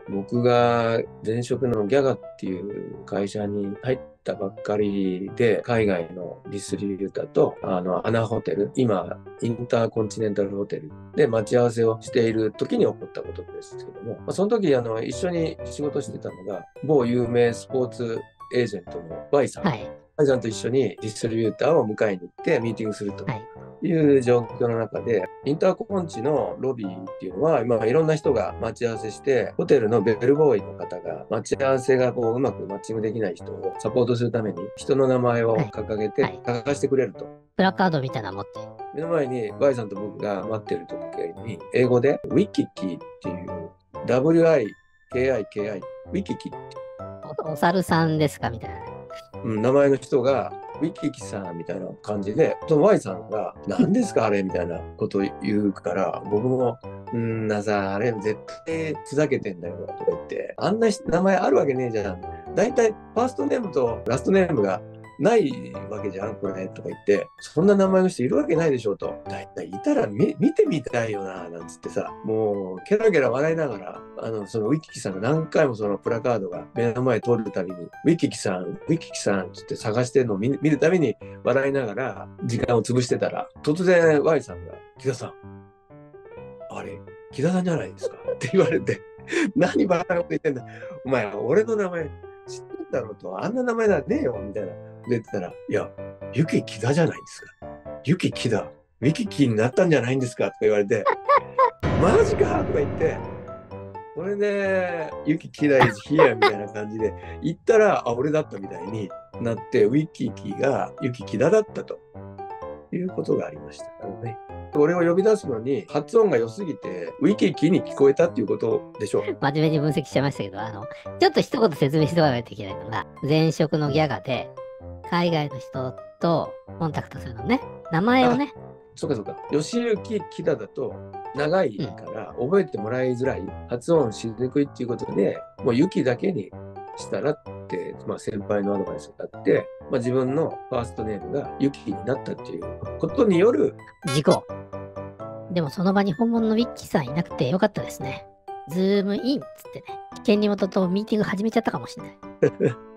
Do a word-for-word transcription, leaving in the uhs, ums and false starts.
僕が前職のギャガっていう会社に入ったばっかりで、海外のディストリビューターと、あの、アナホテル、今、インターコンチネンタルホテルで待ち合わせをしている時に起こったことですけども、まあ、その時、あの、一緒に仕事してたのが、某有名スポーツエージェントの Y さん。 はい。 Y さんと一緒にディストリビューターを迎えに行ってミーティングすると。 はい。 いう状況の中で、インターコンチのロビーっていうのは、今いろんな人が待ち合わせして、ホテルのベルボーイの方が待ち合わせがこううまくマッチングできない人をサポートするために、人の名前を掲げてはい探してくれると。 プラカードみたいなの持って。 目の前に Y さんと僕が待ってる時に、英語で ウィキキっていう、ダブリューアイケーアイケーアイ、ウィキキって、 お、お猿さんですかみたいなね。 うん、名前の人が、ウィキキさんみたいな感じで、その Y さんが、何ですかあれみたいなことを言うから、僕も、んなさ、あれ絶対ふざけてんだよとか言って、あんな名前あるわけねえじゃん。だいたいファーストネームとラストネームがないわけじゃん、これ、とか言って、そんな名前の人いるわけないでしょと。だいたいいたら見見てみたいよな、なんつってさ、もう、ケラケラ笑いながら、あの、そのウィキキさんが何回もそのプラカードが目の前通るたびに、ウィキキさん、ウィキキさん、つって探してるのを見見るたびに笑いながら時間を潰してたら、突然 Y さんが、木田さん、あれ、木田さんじゃないですかって言われて、何バカなこと言ってんだ。お前、俺の名前知ってんだろうと、あんな名前なんねえよ、みたいな。言ってたら、いや、ユキキダじゃないですか。ユキキダ、ウィキキになったんじゃないんですかとか言われて、マジかとか言って、それで、ユキキダイズヒアみたいな感じで言ったら、あ、俺だったみたいになって、ウィキキがユキキダだったということがありましたからね。俺を呼び出すのに発音が良すぎて、ウィキキに聞こえたっていうことでしょう。 真面目に分析しちゃいましたけど、あの、ちょっと一言説明しておかないといけないのが、前職のギャガで、海外の人とコンタクトするのね。名前をね。 そうかそうか。吉行木田だと長いから覚えてもらいづらい、うん、発音しにくいっていうことで、もうユキだけにしたらって、まあ、先輩のアドバイスがあって、まあ、自分のファーストネームがユキになったっていうことによる事故。でもその場に本物のウィッキーさんいなくてよかったですね。ズームインっつってね、権利元とミーティング始めちゃったかもしれない。